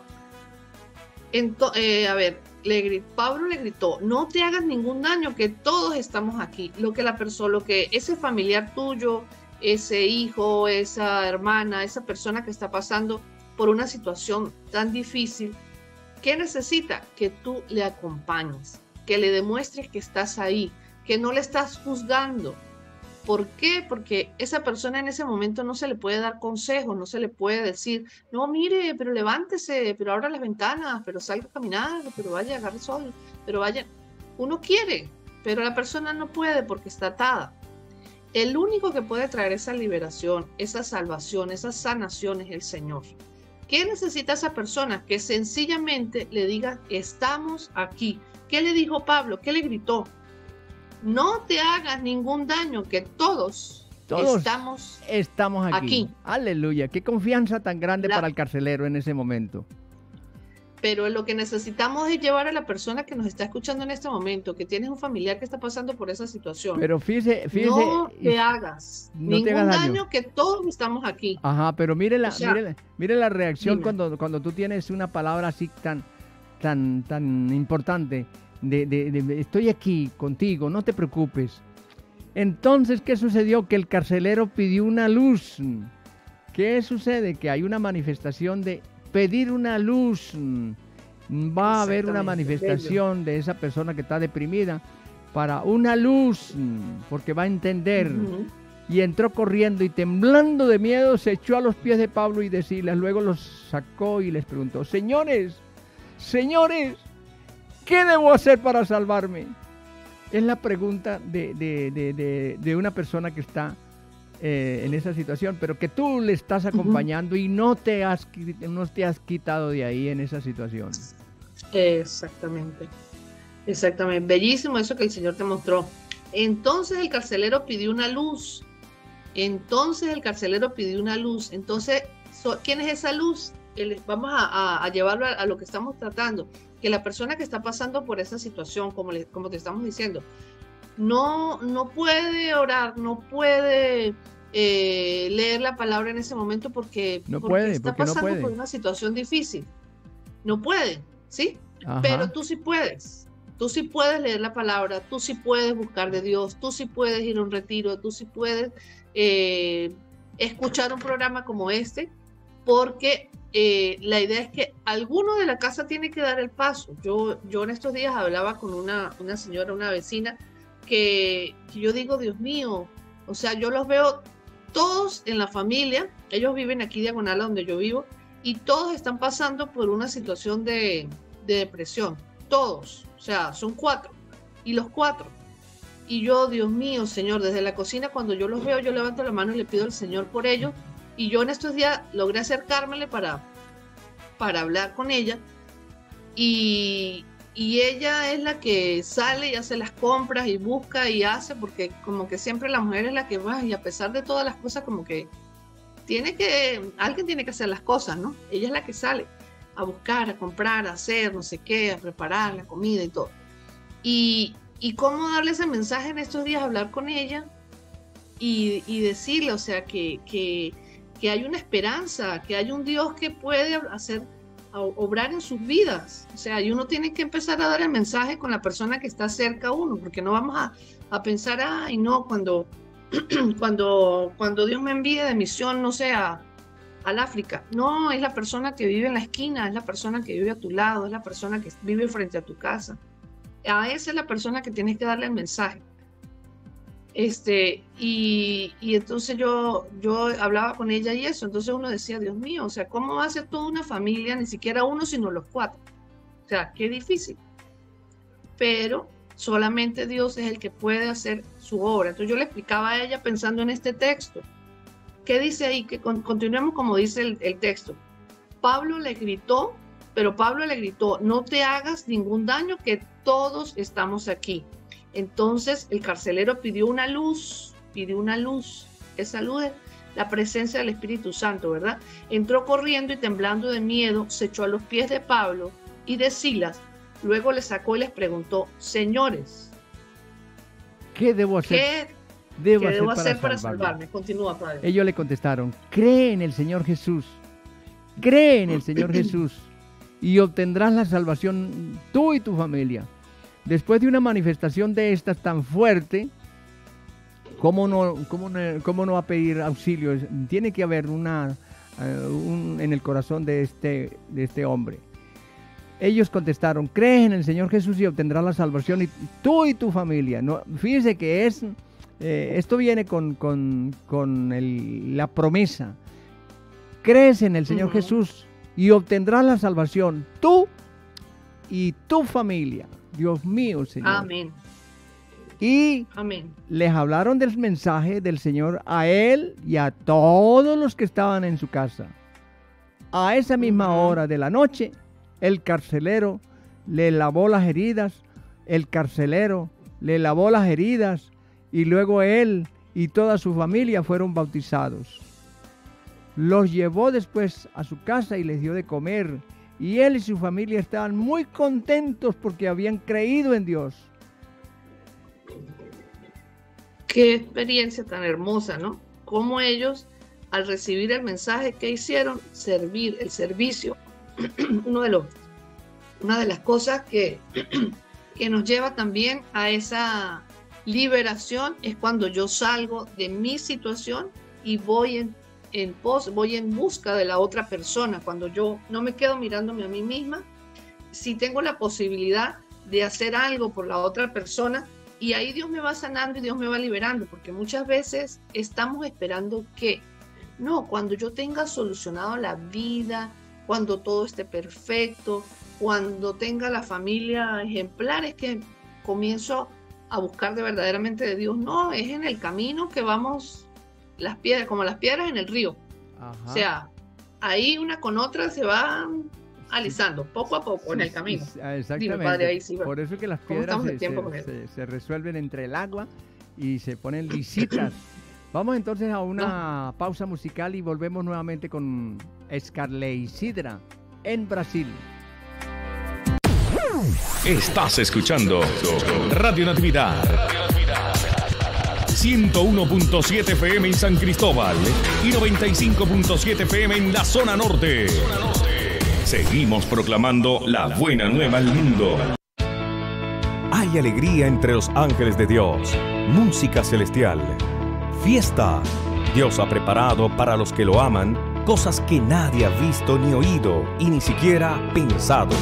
Pablo le gritó: no te hagas ningún daño, que todos estamos aquí. Lo que ese familiar tuyo, ese hijo, esa hermana, esa persona que está pasando por una situación tan difícil, ¿qué necesita? Que tú le acompañes, que le demuestres que estás ahí, que no le estás juzgando. ¿Por qué? Porque esa persona en ese momento no se le puede dar consejos, no se le puede decir, no, mire, pero levántese, pero abra las ventanas, pero salga a caminar, pero vaya, agarre el sol, pero vaya. Uno quiere, pero la persona no puede porque está atada. El único que puede traer esa liberación, esa salvación, esa sanación es el Señor. ¿Qué necesita esa persona? Que sencillamente le diga: estamos aquí. ¿Qué le dijo Pablo? ¿Qué le gritó? No te hagas ningún daño, que todos estamos aquí. Aleluya, qué confianza tan grande para el carcelero en ese momento. Pero lo que necesitamos es llevar a la persona que nos está escuchando en este momento, que tienes un familiar que está pasando por esa situación. Pero fíjese, no te hagas ningún daño, que todos estamos aquí. Ajá, pero mire la reacción cuando tú tienes una palabra así tan importante de estoy aquí contigo, no te preocupes. Entonces, ¿qué sucedió? Que el carcelero pidió una luz. ¿Qué sucede? Que hay una manifestación de pedir una luz. Va a haber una manifestación de esa persona que está deprimida para una luz, porque va a entender. Y entró corriendo y temblando de miedo se echó a los pies de Pablo y de Silas. Luego los sacó y les preguntó: señores, ¿qué debo hacer para salvarme? Es la pregunta de una persona que está en esa situación, pero que tú le estás acompañando y no te has quitado de ahí en esa situación. Exactamente. Bellísimo eso que el Señor te mostró. Entonces el carcelero pidió una luz. Entonces, ¿quién es esa luz? Vamos a llevarlo a lo que estamos tratando. Que la persona que está pasando por esa situación, como te estamos diciendo, no puede orar, no puede leer la palabra en ese momento porque está pasando por una situación difícil. No puede, ¿sí? Ajá. Pero tú sí puedes. Tú sí puedes leer la palabra, tú sí puedes buscar de Dios, tú sí puedes ir a un retiro, tú sí puedes escuchar un programa como este, porque la idea es que alguno de la casa tiene que dar el paso. Yo en estos días hablaba con una señora, una vecina, que yo digo, Dios mío, o sea, yo los veo todos en la familia, ellos viven aquí diagonal a donde yo vivo, y todos están pasando por una situación de depresión, todos, o sea, son 4, y los 4. Y yo, Dios mío, Señor, desde la cocina, cuando yo los veo, yo levanto la mano y le pido al Señor por ellos. Y yo en estos días logré acercármele para hablar con ella. Y ella es la que sale y hace las compras y busca y hace, porque como que siempre la mujer es la que va, y a pesar de todas las cosas, como que alguien tiene que hacer las cosas, ¿no? Ella es la que sale a buscar, a comprar, a hacer, no sé qué, a preparar la comida y todo. Y cómo darle ese mensaje en estos días, hablar con ella y decirle, o sea, que hay una esperanza, que hay un Dios que puede obrar en sus vidas. O sea, y uno tiene que empezar a dar el mensaje con la persona que está cerca a uno, porque no vamos a pensar, ay, no, cuando Dios me envíe de misión, no sé, al África. No, es la persona que vive en la esquina, es la persona que vive a tu lado, es la persona que vive frente a tu casa. A esa es la persona que tienes que darle el mensaje. Y entonces yo hablaba con ella y eso, entonces uno decía, Dios mío, o sea, ¿cómo va a ser toda una familia, ni siquiera uno, sino los 4? O sea, qué difícil. Pero solamente Dios es el que puede hacer su obra. Entonces yo le explicaba a ella pensando en este texto. ¿Qué dice ahí? Que continuemos como dice el texto. Pablo le gritó, no te hagas ningún daño, que todos estamos aquí. Entonces el carcelero pidió una luz, esa luz es la presencia del Espíritu Santo, ¿verdad? Entró corriendo y temblando de miedo, se echó a los pies de Pablo y de Silas, luego les sacó y les preguntó, señores, ¿qué debo hacer? ¿Qué debo hacer para salvarme? Continúa, Padre. Ellos le contestaron, cree en el Señor Jesús, cree en el Señor Jesús y obtendrás la salvación tú y tu familia. Después de una manifestación de estas tan fuerte, ¿cómo no va a pedir auxilio? Tiene que haber en el corazón de este hombre. Ellos contestaron, cree en el Señor Jesús y obtendrás la salvación, y tú y tu familia. No, fíjese que esto viene con la promesa. Crees en el Señor Jesús y obtendrás la salvación, tú y tu familia. Dios mío, Señor. Amén. Y amén. Les hablaron del mensaje del Señor a él y a todos los que estaban en su casa. A esa misma hora de la noche, el carcelero le lavó las heridas, y luego él y toda su familia fueron bautizados. Los llevó después a su casa y les dio de comer. Y él y su familia estaban muy contentos porque habían creído en Dios. Qué experiencia tan hermosa, ¿no? Cómo ellos, al recibir el mensaje, ¿qué hicieron? Servir, el servicio. Una de las cosas que nos lleva también a esa liberación es cuando yo salgo de mi situación y voy en busca de la otra persona, cuando yo no me quedo mirándome a mí misma, si tengo la posibilidad de hacer algo por la otra persona, y ahí Dios me va sanando y Dios me va liberando, porque muchas veces estamos esperando que, no, cuando yo tenga solucionado la vida, cuando todo esté perfecto, cuando tenga la familia ejemplar, es que comienzo a buscar de verdaderamente de Dios. No, es en el camino que vamos las piedras, como las piedras en el río. Ajá. O sea, ahí una con otra se van alisando poco a poco en el camino. Exactamente. Dime, padre, ahí sí, por eso es que las piedras se resuelven entre el agua y se ponen lisitas. Vamos entonces a una pausa musical y volvemos nuevamente con Scarlett Sidra en Brasil. Estás escuchando Radio Natividad 101.7 FM en San Cristóbal y 95.7 FM en la zona norte. Seguimos proclamando la buena nueva al mundo. Hay alegría entre los ángeles de Dios, música celestial, fiesta. Dios ha preparado para los que lo aman cosas que nadie ha visto ni oído y ni siquiera pensado.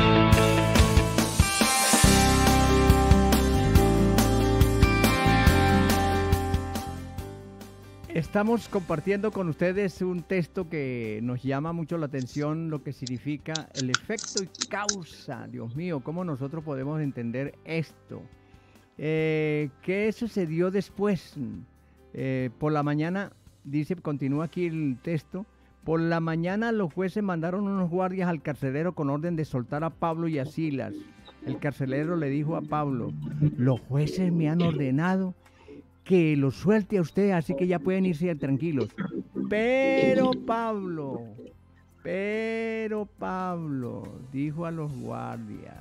Estamos compartiendo con ustedes un texto que nos llama mucho la atención, lo que significa el efecto y causa. Dios mío, ¿cómo nosotros podemos entender esto? ¿Qué sucedió después? Por la mañana, dice, continúa aquí el texto, por la mañana los jueces mandaron unos guardias al carcelero con orden de soltar a Pablo y a Silas. El carcelero le dijo a Pablo, los jueces me han ordenado que lo suelte a usted, así que ya pueden irse tranquilos. Pero Pablo, dijo a los guardias,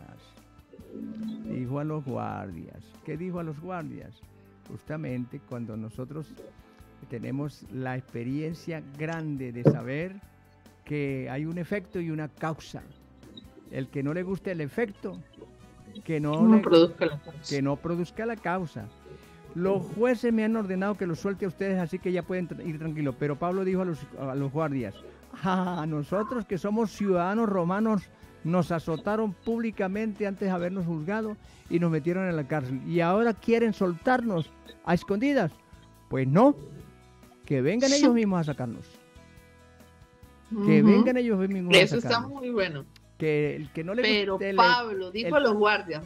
¿qué dijo a los guardias? Justamente cuando nosotros tenemos la experiencia grande de saber que hay un efecto y una causa. El que no le guste el efecto, que no produzca la causa. Los jueces me han ordenado que los suelte a ustedes, así que ya pueden ir tranquilos. Pero Pablo dijo a los guardias, a nosotros que somos ciudadanos romanos, nos azotaron públicamente antes de habernos juzgado y nos metieron en la cárcel. ¿Y ahora quieren soltarnos a escondidas? Pues no, que vengan ellos mismos a sacarnos. Que vengan ellos mismos a sacarnos. Eso está muy bueno. Que no le pero Pablo dijo a los guardias,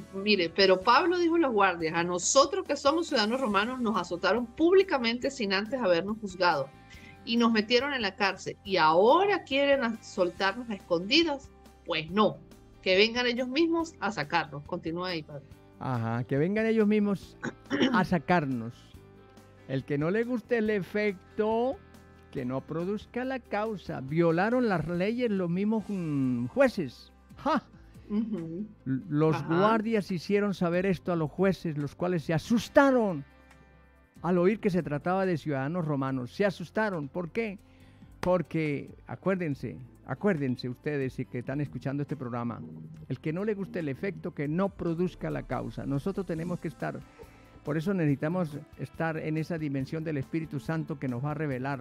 a nosotros que somos ciudadanos romanos nos azotaron públicamente sin antes habernos juzgado y nos metieron en la cárcel y ahora quieren soltarnos a escondidas. Pues no, que vengan ellos mismos a sacarnos. Continúa ahí, padre. Ajá, que vengan ellos mismos a sacarnos. El que no le guste el efecto, que no produzca la causa. Violaron las leyes los mismos jueces. ¡Ja! Los guardias hicieron saber esto a los jueces, los cuales se asustaron al oír que se trataba de ciudadanos romanos. Se asustaron. ¿Por qué? Porque, acuérdense ustedes y que están escuchando este programa, el que no le guste el efecto, que no produzca la causa. Nosotros tenemos que estar, por eso necesitamos estar en esa dimensión del Espíritu Santo que nos va a revelar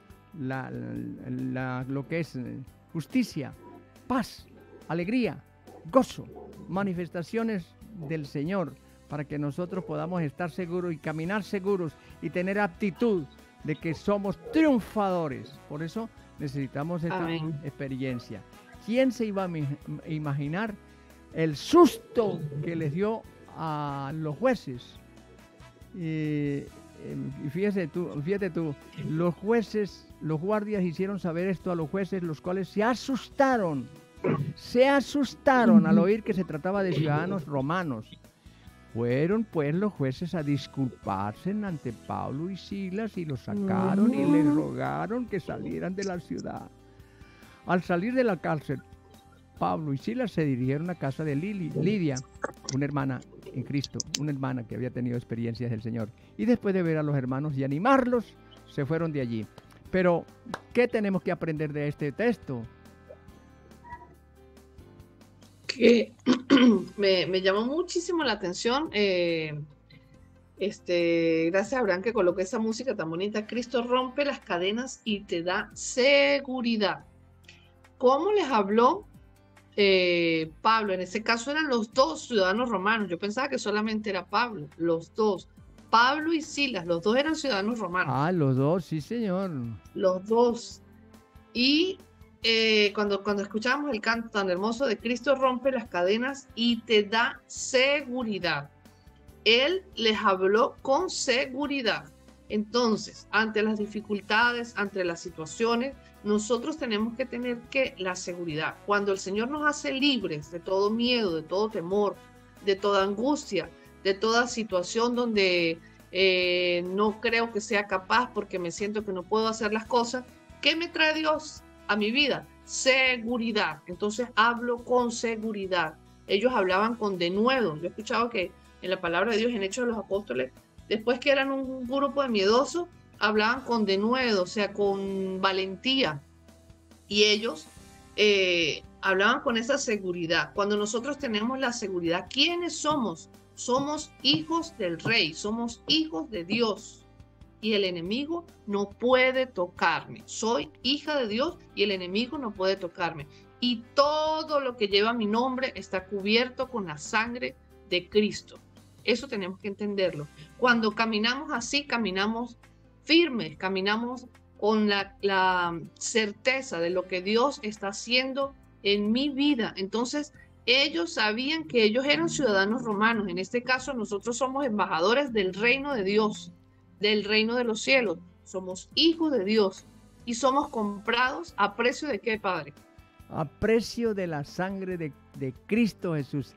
lo que es justicia, paz, alegría, gozo, manifestaciones del Señor, para que nosotros podamos estar seguros y caminar seguros y tener aptitud de que somos triunfadores. Por eso necesitamos esta experiencia. ¿Quién se iba a imaginar el susto que les dio a los jueces? Y fíjate tú, los jueces, los guardias hicieron saber esto a los jueces, los cuales se asustaron al oír que se trataba de ciudadanos romanos. Fueron pues los jueces a disculparse ante Pablo y Silas y los sacaron y les rogaron que salieran de la ciudad. Al salir de la cárcel, Pablo y Silas se dirigieron a casa de Lidia, una hermana en Cristo, una hermana que había tenido experiencias del Señor. Y después de ver a los hermanos y animarlos, se fueron de allí. Pero, ¿qué tenemos que aprender de este texto? Que me llamó muchísimo la atención. Gracias a Abraham que colocó esa música tan bonita. Cristo rompe las cadenas y te da seguridad. ¿Cómo les habló Pablo? En ese caso eran los dos ciudadanos romanos. Yo pensaba que solamente era Pablo. Los dos. Pablo y Silas, los dos eran ciudadanos romanos. Ah, los dos, sí, señor. Los dos. Y cuando escuchamos el canto tan hermoso de Cristo rompe las cadenas y te da seguridad. Él les habló con seguridad. Entonces, ante las dificultades, ante las situaciones, nosotros tenemos que tener la seguridad. Cuando el Señor nos hace libres de todo miedo, de todo temor, de toda angustia, de toda situación donde no creo que sea capaz porque me siento que no puedo hacer las cosas, ¿qué me trae Dios a mi vida? Seguridad. Entonces hablo con seguridad. Ellos hablaban con denuedo. Yo he escuchado que en la palabra de Dios, en Hechos de los Apóstoles, después que eran un grupo de miedosos, hablaban con denuedo, o sea, con valentía. Y ellos hablaban con esa seguridad. Cuando nosotros tenemos la seguridad, ¿quiénes somos? Somos hijos del Rey, somos hijos de Dios. Y el enemigo no puede tocarme. Soy hija de Dios y el enemigo no puede tocarme. Y todo lo que lleva mi nombre está cubierto con la sangre de Cristo. Eso tenemos que entenderlo. Cuando caminamos así, caminamos firmes, caminamos con la certeza de lo que Dios está haciendo en mi vida. Entonces, ellos sabían que ellos eran ciudadanos romanos. En este caso, nosotros somos embajadores del reino de Dios, del reino de los cielos. Somos hijos de Dios y somos comprados a precio de ¿qué, Padre? A precio de la sangre de Cristo Jesús.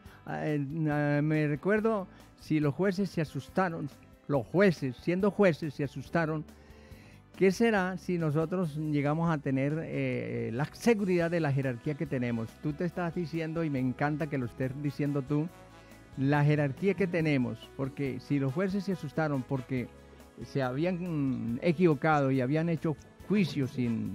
Me recuerdo, si los jueces se asustaron, siendo jueces se asustaron, ¿qué será si nosotros llegamos a tener la seguridad de la jerarquía que tenemos? Tú te estás diciendo, y me encanta que lo estés diciendo tú, la jerarquía que tenemos, porque si los jueces se asustaron porque se habían equivocado y habían hecho juicios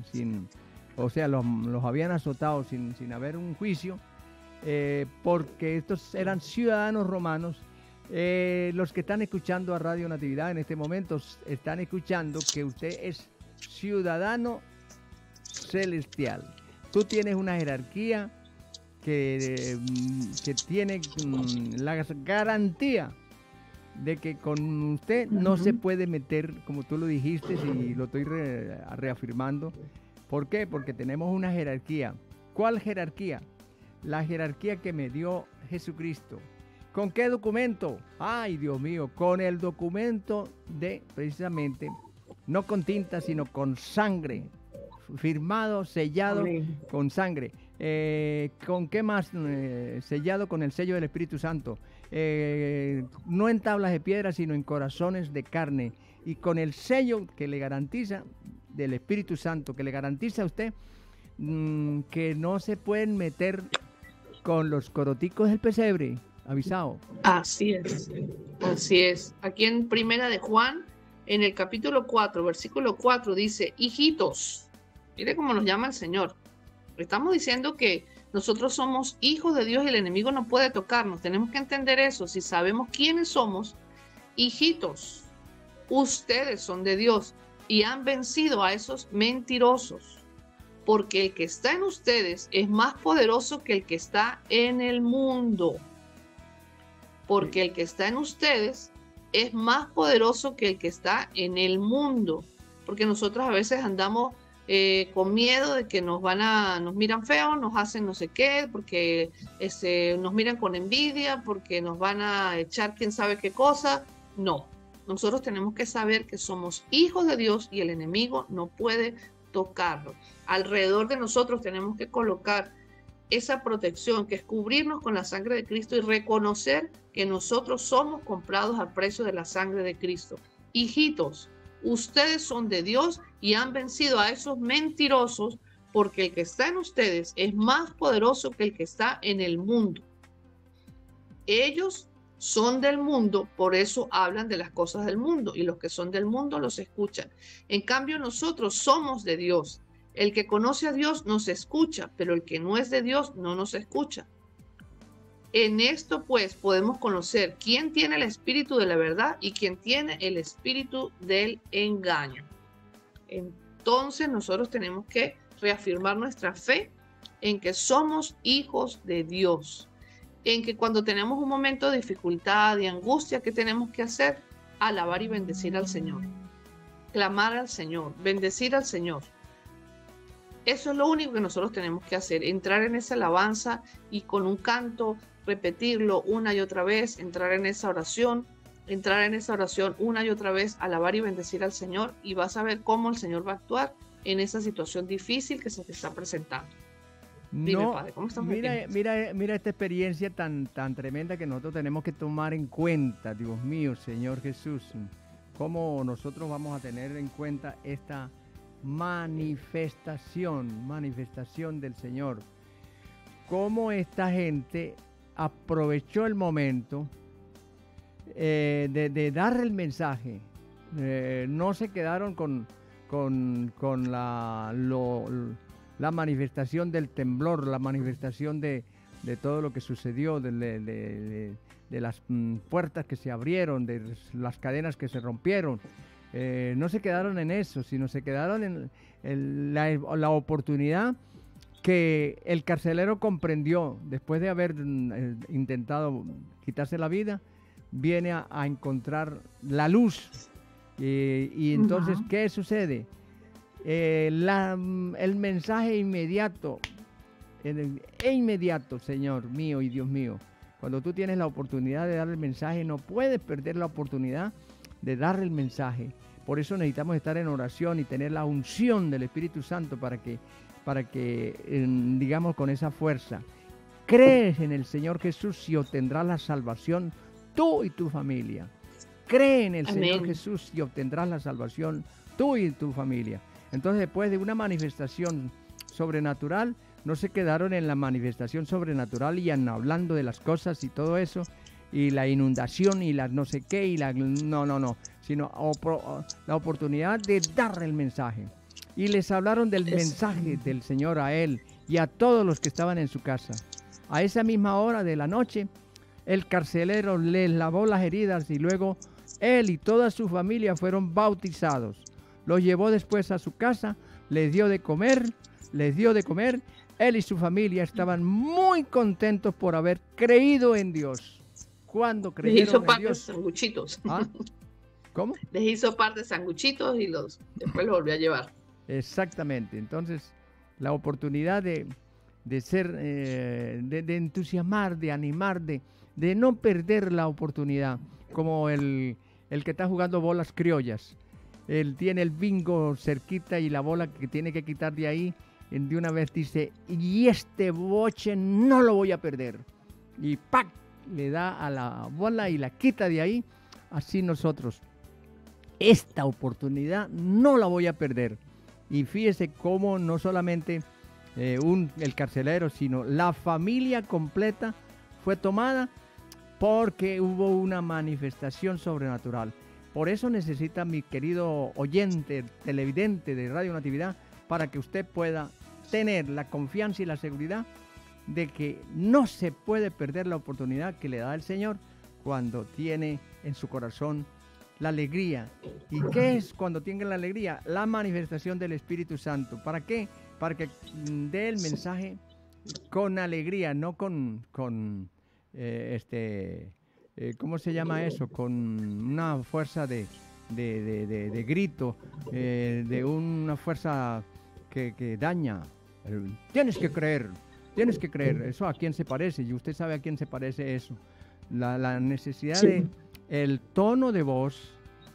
o sea, los habían azotado sin haber un juicio, porque estos eran ciudadanos romanos. Los que están escuchando a Radio Natividad en este momento están escuchando que usted es ciudadano celestial. Tú tienes una jerarquía que tiene la garantía de que con usted no se puede meter, como tú lo dijiste, y lo estoy reafirmando. ¿Por qué? Porque tenemos una jerarquía. ¿Cuál jerarquía? La jerarquía que me dio Jesucristo. ¿Con qué documento? Ay, Dios mío, con el documento de, precisamente, no con tinta, sino con sangre, firmado, sellado. Amén. Con sangre. ¿Con qué más? Sellado con el sello del Espíritu Santo. No en tablas de piedra, sino en corazones de carne. Y con el sello que le garantiza del Espíritu Santo, que le garantiza a usted que no se pueden meter con los coroticos del pesebre. Avisado. Así es, así es. Aquí en Primera de Juan, en el capítulo 4, versículo 4, dice, hijitos, mire cómo nos llama el Señor. Estamos diciendo que nosotros somos hijos de Dios y el enemigo no puede tocarnos. Tenemos que entender eso. Si sabemos quiénes somos, hijitos, ustedes son de Dios y han vencido a esos mentirosos. Porque el que está en ustedes es más poderoso que el que está en el mundo. Porque el que está en ustedes es más poderoso que el que está en el mundo. Porque nosotros a veces andamos con miedo de que nos miran feo, nos hacen no sé qué, porque nos miran con envidia, porque nos van a echar quién sabe qué cosa. No, nosotros tenemos que saber que somos hijos de Dios y el enemigo no puede tocarlo. Alrededor de nosotros tenemos que colocar esa protección, que es cubrirnos con la sangre de Cristo y reconocer que nosotros somos comprados al precio de la sangre de Cristo. Hijitos, ustedes son de Dios y han vencido a esos mentirosos, porque el que está en ustedes es más poderoso que el que está en el mundo. Ellos son del mundo, por eso hablan de las cosas del mundo, y los que son del mundo los escuchan. En cambio, nosotros somos de Dios. El que conoce a Dios nos escucha, pero el que no es de Dios no nos escucha. En esto, pues, podemos conocer quién tiene el espíritu de la verdad y quién tiene el espíritu del engaño. Entonces, nosotros tenemos que reafirmar nuestra fe en que somos hijos de Dios. En que cuando tenemos un momento de dificultad, de angustia, ¿qué tenemos que hacer? Alabar y bendecir al Señor. Clamar al Señor, bendecir al Señor. Eso es lo único que nosotros tenemos que hacer, entrar en esa alabanza y con un canto repetirlo una y otra vez, entrar en esa oración entrar en esa oración una y otra vez, alabar y bendecir al Señor, y vas a ver cómo el Señor va a actuar en esa situación difícil que se te está presentando. Dime, no, Padre, ¿cómo estamos? Mira esta experiencia tan tremenda que nosotros tenemos que tomar en cuenta, Dios mío, Señor Jesús. ¿Cómo nosotros vamos a tener en cuenta esta manifestación del Señor? Cómo esta gente aprovechó el momento de dar el mensaje. No se quedaron con la manifestación del temblor, la manifestación de todo lo que sucedió, de las puertas que se abrieron, de las cadenas que se rompieron. No se quedaron en eso, sino se quedaron en la oportunidad que el carcelero comprendió después de haber intentado quitarse la vida. Viene a encontrar la luz. Y entonces, ¿qué sucede? El mensaje inmediato, Señor mío y Dios mío. Cuando tú tienes la oportunidad de dar el mensaje, no puedes perder la oportunidad de dar el mensaje. Por eso necesitamos estar en oración y tener la unción del Espíritu Santo para que digamos, con esa fuerza. Crees en el Señor Jesús y obtendrás la salvación tú y tu familia. Cree en el Señor Jesús y obtendrás la salvación tú y tu familia. Entonces, después de una manifestación sobrenatural, no se quedaron en la manifestación sobrenatural y hablando de las cosas y todo eso, y la inundación y la no sé qué, y no, sino la oportunidad de dar el mensaje. Y les hablaron del mensaje del Señor a él y a todos los que estaban en su casa. A esa misma hora de la noche, el carcelero les lavó las heridas y luego él y toda su familia fueron bautizados. Los llevó después a su casa, les dio de comer. Él y su familia estaban muy contentos por haber creído en Dios. ¿Cuándo creyeron en Dios? Les hizo par de sanguchitos. ¿Ah? ¿Cómo? Les hizo par de sanguchitos y después los volvió a llevar. Exactamente. Entonces, la oportunidad de ser, de entusiasmar, de animar, de no perder la oportunidad, como el que está jugando bolas criollas. Él tiene el bingo cerquita y la bola que tiene que quitar de ahí, de una vez dice, y este boche no lo voy a perder. Y ¡pac! Le da a la bola y la quita de ahí. Así nosotros, esta oportunidad no la voy a perder. Y fíjese cómo no solamente el carcelero, sino la familia completa fue tomada porque hubo una manifestación sobrenatural. Por eso necesita, mi querido oyente, televidente de Radio Natividad, para que usted pueda tener la confianza y la seguridad de que no se puede perder la oportunidad que le da el Señor cuando tiene en su corazón la alegría. ¿Y qué es cuando tiene la alegría? La manifestación del Espíritu Santo. ¿Para qué? Para que dé el mensaje con alegría, no con ¿cómo se llama eso? Con una fuerza de grito, de una fuerza que daña. Tienes que creer. Eso a quién se parece, y usted sabe a quién se parece eso. La necesidad de el tono de voz,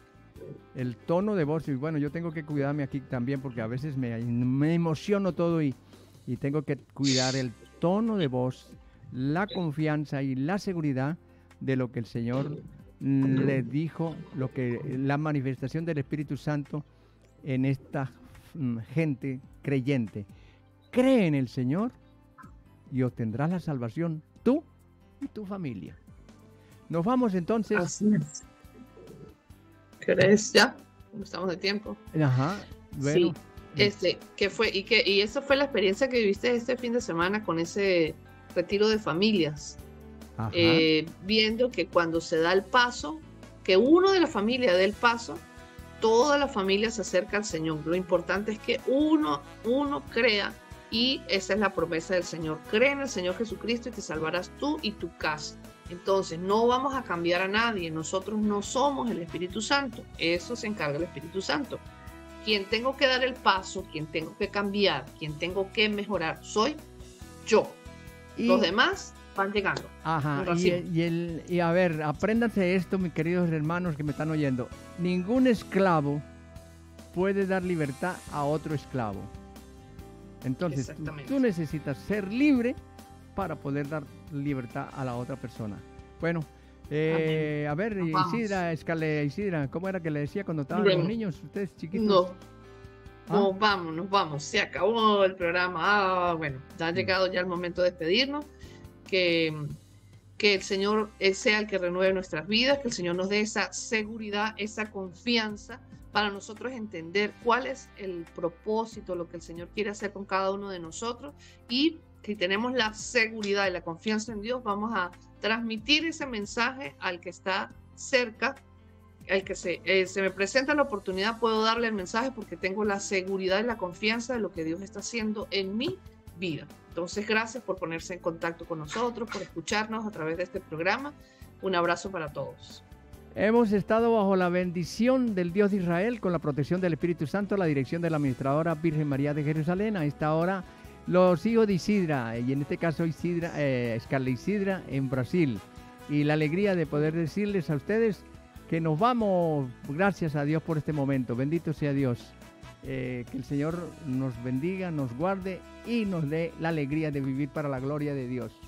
y bueno, yo tengo que cuidarme aquí también porque a veces me emociono todo y tengo que cuidar el tono de voz, la confianza y la seguridad de lo que el Señor le dijo, la manifestación del Espíritu Santo en esta gente creyente. Cree en el Señor y obtendrás la salvación tú y tu familia. Nos vamos entonces. Así es. ¿Crees ya? Estamos de tiempo. Ajá. Bueno. Sí. ¿Qué fue? Y esa fue la experiencia que viviste este fin de semana con ese retiro de familias. Viendo que cuando se da el paso, que uno de la familia dé el paso, toda la familia se acerca al Señor. Lo importante es que uno crea, y esa es la promesa del Señor. Cree en el Señor Jesucristo y te salvarás tú y tu casa. Entonces no vamos a cambiar a nadie, nosotros no somos el Espíritu Santo, eso se encarga el Espíritu Santo. Quien tengo que dar el paso, quien tengo que cambiar, quien tengo que mejorar, soy yo. Los demás van llegando. Ajá, y a ver, apréndanse esto, mis queridos hermanos que me están oyendo. Ningún esclavo puede dar libertad a otro esclavo. Entonces, tú necesitas ser libre para poder dar libertad a la otra persona. Bueno, a ver, Isidra, ¿cómo era que le decía cuando estaban los niños, ustedes chiquitos? Nos vamos, se acabó el programa. Bueno, ya ha llegado ya el momento de despedirnos. Que el Señor sea el que renueve nuestras vidas, que el Señor nos dé esa seguridad, esa confianza para nosotros entender cuál es el propósito, lo que el Señor quiere hacer con cada uno de nosotros, y si tenemos la seguridad y la confianza en Dios, vamos a transmitir ese mensaje al que está cerca, al que se me presenta la oportunidad, puedo darle el mensaje porque tengo la seguridad y la confianza de lo que Dios está haciendo en mi vida. Entonces, gracias por ponerse en contacto con nosotros, por escucharnos a través de este programa. Un abrazo para todos. Hemos estado bajo la bendición del Dios de Israel, con la protección del Espíritu Santo, la dirección de la administradora Virgen María de Jerusalén. A esta hora, los hijos de Isidra, y en este caso Scarlett Isidra en Brasil. Y la alegría de poder decirles a ustedes que nos vamos, gracias a Dios por este momento. Bendito sea Dios. Que el Señor nos bendiga, nos guarde y nos dé la alegría de vivir para la gloria de Dios.